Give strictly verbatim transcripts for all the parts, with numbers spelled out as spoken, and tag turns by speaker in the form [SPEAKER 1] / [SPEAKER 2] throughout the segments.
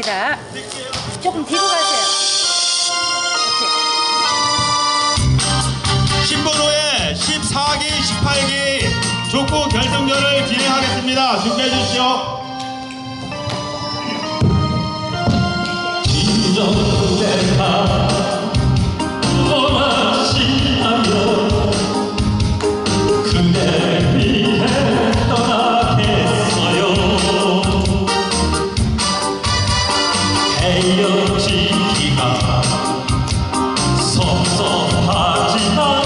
[SPEAKER 1] 조금 뒤로 가세요.
[SPEAKER 2] 십 분 후에 십사 기, 십팔 기 족구 결승전을 진행하겠습니다. 준비해 주십시오.
[SPEAKER 3] 진정대가 원하시다면 그대 위해 떠나겠어요. 헤어지기가 섭섭하지만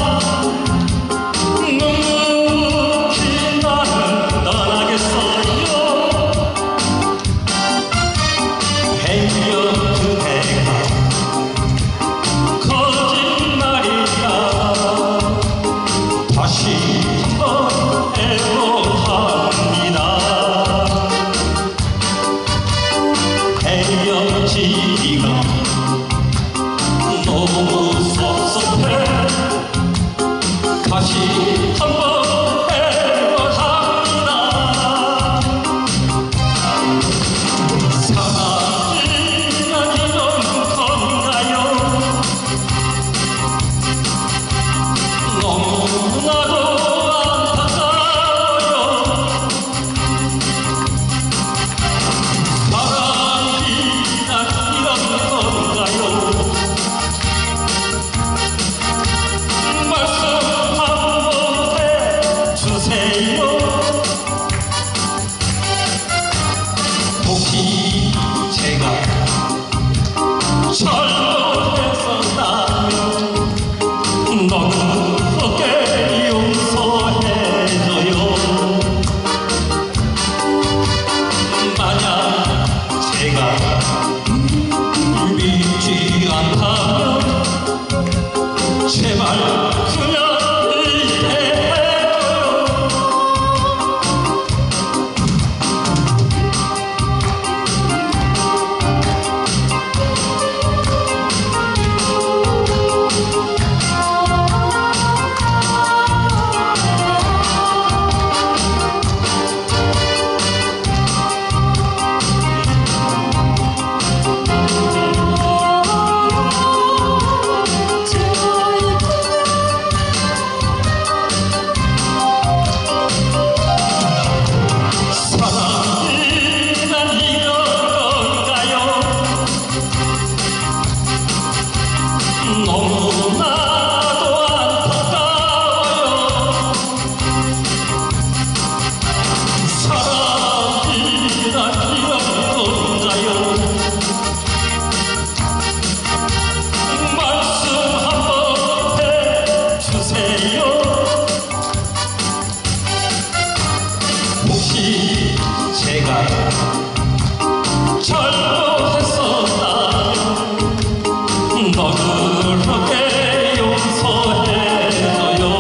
[SPEAKER 3] 묵묵히 나는 떠나겠어요. 헤어 그대가 거짓말이야. 다시 한번 애원합니다. 헤어지기가 너무 섭섭해. 다시 한번 애원합니다. 사랑이란 이런 건가요? 너무나도 안타까워요. 사랑이란 이런 건가요? 말씀 한번 해주세요. 혹시 제가 잘못했었다면 너는 어깨 용서해줘요. 만약 제가 믿지 않다면 제발 그냥 이해해줘요. 사랑이란 이런 건가요? 너무나도 안타까워요. 사랑이란 이런 건가요? 말씀 한번 해주세요. 혹시 제가 잘못했었다면 너는 그렇게 용서해줘요.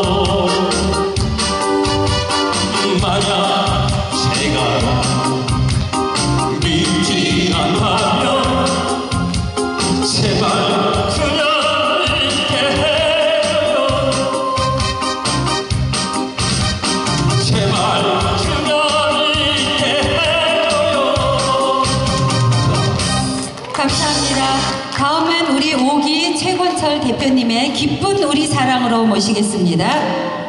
[SPEAKER 3] 만약 제가 믿지 않다면 제발 그냥 있게 해줘요. 제발 그냥 있게 해줘요.
[SPEAKER 1] 감사합니다. 다음은 우리 오기 최권철 대표님의 기쁜 우리 사랑으로 모시겠습니다.